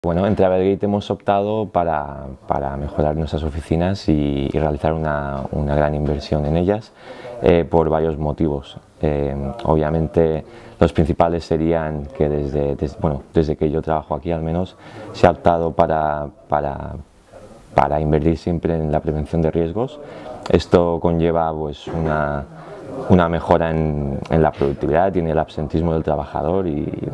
Bueno, en Travelgate hemos optado para mejorar nuestras oficinas y realizar una gran inversión en ellas por varios motivos. Obviamente los principales serían que desde que yo trabajo aquí al menos se ha optado para invertir siempre en la prevención de riesgos. Esto conlleva pues, una mejora en la productividad y en el absentismo del trabajador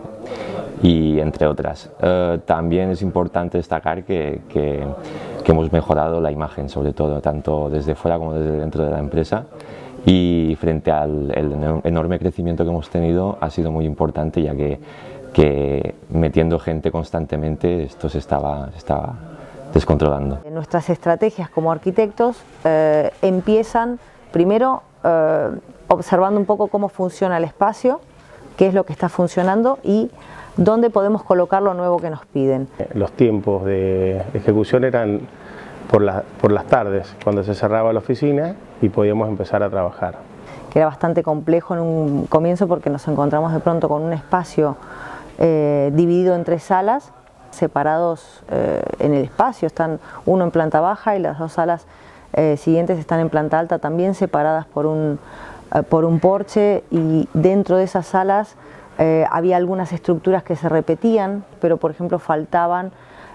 y entre otras. También es importante destacar que hemos mejorado la imagen, sobre todo, tanto desde fuera como desde dentro de la empresa, y frente al enorme crecimiento que hemos tenido ha sido muy importante, ya que metiendo gente constantemente esto se estaba descontrolando. Nuestras estrategias como arquitectos empiezan primero observando un poco cómo funciona el espacio, qué es lo que está funcionando y dónde podemos colocar lo nuevo que nos piden. Los tiempos de ejecución eran por las tardes, cuando se cerraba la oficina y podíamos empezar a trabajar. Que era bastante complejo en un comienzo porque nos encontramos de pronto con un espacio dividido en 3 salas, separados en el espacio, están uno en planta baja y las 2 salas siguientes están en planta alta, también separadas por un porche, y dentro de esas salas había algunas estructuras que se repetían, pero por ejemplo faltaban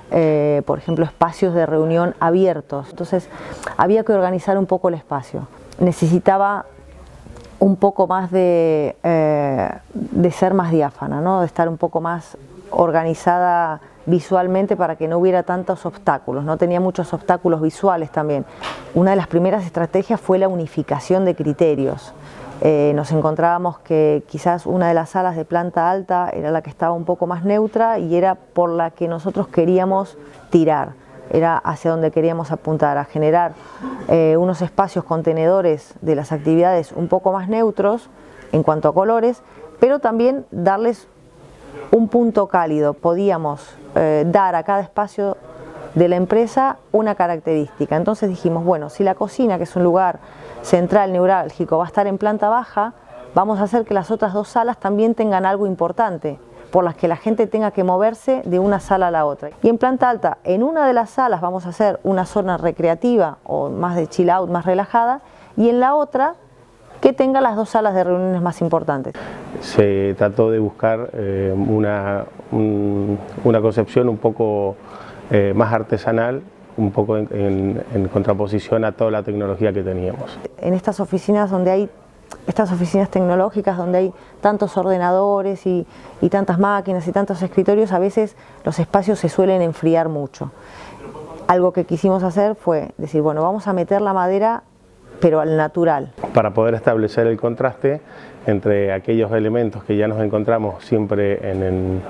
espacios de reunión abiertos. Entonces había que organizar un poco el espacio. Necesitaba un poco más de ser más diáfana, ¿no? De estar un poco más organizada visualmente para que no hubiera tantos obstáculos, no tenía muchos obstáculos visuales también. Una de las primeras estrategias fue la unificación de criterios. Nos encontrábamos que quizás una de las salas de planta alta era la que estaba un poco más neutra y era por la que nosotros queríamos tirar, era hacia donde queríamos apuntar, a generar unos espacios contenedores de las actividades un poco más neutros en cuanto a colores, pero también darles un punto cálido. Podíamos dar a cada espacio de la empresa una característica. Entonces dijimos, bueno, si la cocina, que es un lugar central, neurálgico, va a estar en planta baja, vamos a hacer que las otras 2 salas también tengan algo importante, por las que la gente tenga que moverse de una sala a la otra. Y en planta alta, en una de las salas vamos a hacer una zona recreativa o más de chill out, más relajada, y en la otra que tenga las 2 salas de reuniones más importantes. Se trató de buscar una concepción un poco más artesanal, un poco en contraposición a toda la tecnología que teníamos. En estas oficinas estas oficinas tecnológicas donde hay tantos ordenadores y tantas máquinas y tantos escritorios, a veces los espacios se suelen enfriar mucho. Algo que quisimos hacer fue decir, bueno, vamos a meter la madera pero al natural. Para poder establecer el contraste entre aquellos elementos que ya nos encontramos siempre en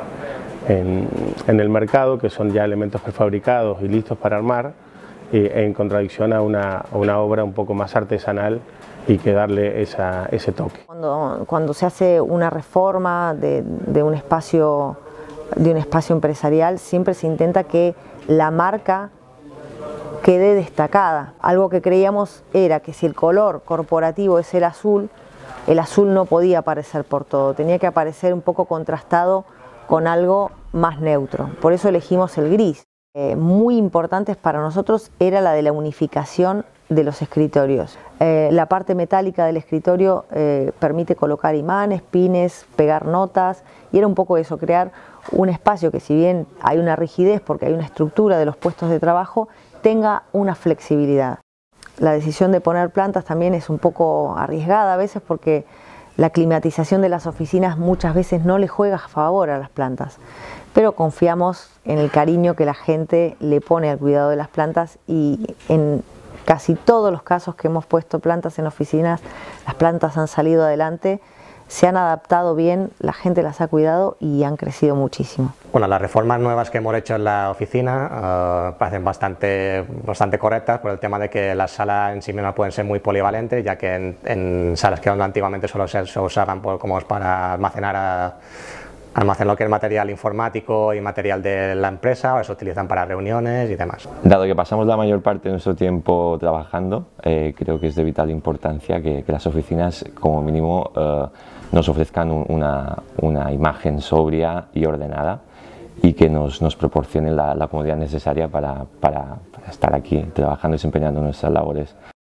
el mercado, que son ya elementos prefabricados y listos para armar, en contradicción a una obra un poco más artesanal y que darle ese toque. Cuando se hace una reforma de un espacio empresarial, siempre se intenta que la marca quede destacada. Algo que creíamos era que si el color corporativo es el azul no podía aparecer por todo, tenía que aparecer un poco contrastado con algo más neutro. Por eso elegimos el gris. Muy importantes para nosotros era la de la unificación de los escritorios. La parte metálica del escritorio permite colocar imanes, pines, pegar notas, y era un poco eso, crear un espacio que, si bien hay una rigidez porque hay una estructura de los puestos de trabajo, tenga una flexibilidad. La decisión de poner plantas también es un poco arriesgada a veces porque la climatización de las oficinas muchas veces no le juega a favor a las plantas, pero confiamos en el cariño que la gente le pone al cuidado de las plantas, y en casi todos los casos que hemos puesto plantas en oficinas, las plantas han salido adelante, se han adaptado bien, la gente las ha cuidado y han crecido muchísimo. Bueno, las reformas nuevas que hemos hecho en la oficina parecen bastante correctas, por el tema de que las salas en sí mismas pueden ser muy polivalentes, ya que en salas que antiguamente solo se usaban como para almacenar lo que es material informático y material de la empresa, ahora se utilizan para reuniones y demás. Dado que pasamos la mayor parte de nuestro tiempo trabajando, creo que es de vital importancia que las oficinas, como mínimo, nos ofrezcan una imagen sobria y ordenada, y que nos proporcionen la comodidad necesaria para estar aquí trabajando y desempeñando nuestras labores.